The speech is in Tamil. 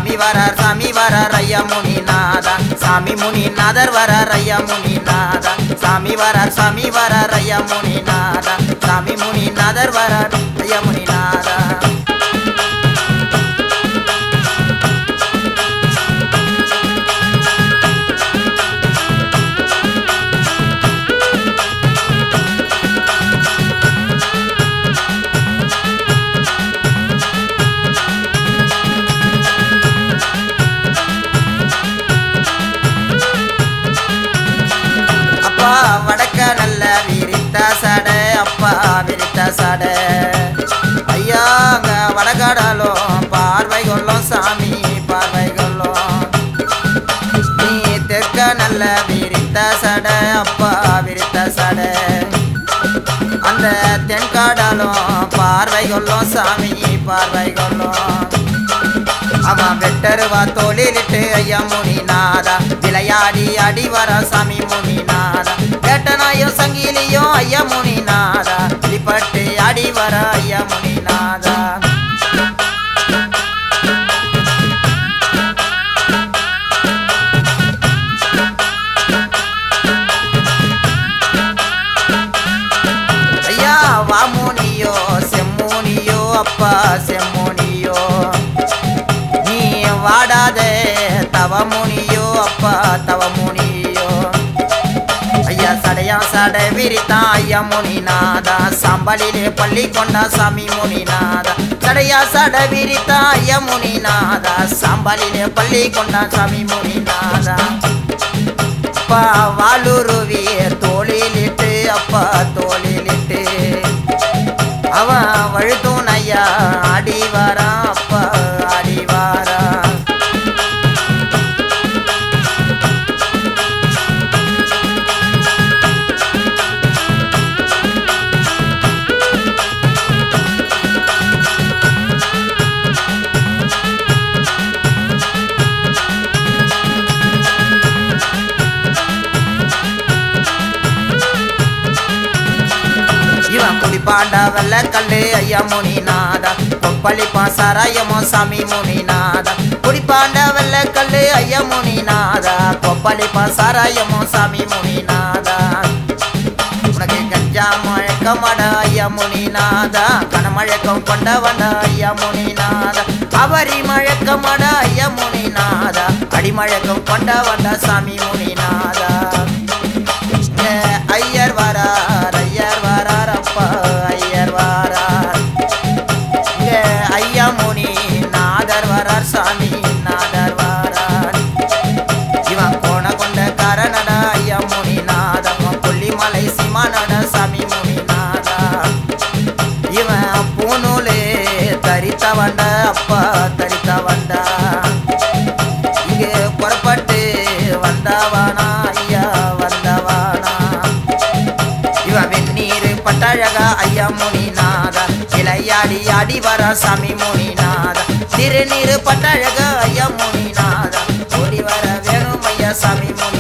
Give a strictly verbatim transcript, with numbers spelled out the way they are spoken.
சாமி வரார் சாமி வரார் ஐயா முனிநாதா சாமி முனிநாதர் வரார் ஐயா முனிநாதா சாமி வரார் சாமி வரார் ஐயா முனிநாதா சாமி முனிநாதர் வரார் ஐயா முனிநாதா வடக்க நல்ல விரித்த சடை அப்பா விரித்த சடை ஐயாங்க வடகடலும் பார்வை கொள்ளும் சாமி பார்வை கொள்ளும் நீ தெற்க நல்ல விரித்த சடை அப்பா விரித்த சடை அந்த தென்காடலும் பார்வை கொள்ளும் சாமி பார்வை கொள்ளும் அவன் வெட்டருவா தோளிலிட்டு ஐயா முனிநாதா விளையாடி அடி வர சாமி முனிநாதா வேட்டனாயோ சங்கிலியோ ஐயா முனிநாதா வெளிப்பட்டு அடி வர ஐயா முனிநாதா ஐயா வாமுனியோ செம்முனியோ அப்பா செம்முனியோ வாடாதே தவமுனியோ அப்பா தவமுனியோ ஐயா சடையா சடை விரித்தா ஐயா முனிநாதா சாம்பலிலே பள்ளி கொண்டா சாமி முனிநாதா சடையா சடை விரித்தா ஐயா முனிநாதா சாம்பலிலே பள்ளி கொண்டா சாமி முனிநாதா அப்பா வாளுருவியே தோளிலிட்டு அப்பா தோளிலிட்டு அவன் வழுத்தூன் ஐயா ஆடி வாரா அப்பா ஆடி வாரா பாண்டா வெள்ள கல்லு ஐயா முனிநாதா கொப்பளிப்பா சாராயமோ சாமி முனிநாதா குடிப்பாண்டா வெள்ள கல்லு ஐயா முனிநாதா கொப்பளிப்பா சாராயமோ சாமி முனிநாதா உனக்கு கஞ்சா மழக்கமட ஐயா முனிநாதா கனமழக்கம் கொண்டவன ஐயா முனிநாதா அவரி மழக்கமட ஐயா முனிநாதா அடிமழக்கம் கொண்டவன சாமி முனிநாதா ஐயர் வரார் ஐயர் வரார் அப்பா ஐயர் வரார் ஐயா முனி நாதர் வரார் சாமி நாதர் வரார் இவன் கோண கொண்ட காரணட ஐயா முனிநாதம் கொல்லிமலை சிமானட சாமி முனிநாதா இவன் பூநூலே தரித்த வண்ட அப்பா தரித்த வண்டா இங்கே புறப்பட்டு வந்தவானா ஐயா வந்தவானா பட்டழகா ஐயா முனிநாதா விளையாடி ஆடி வர சாமி முனிநாதா திருநீரு பட்டழகா ஐயா முனிநாதா ஓடி வர வேணும் ஐயா சாமி முனி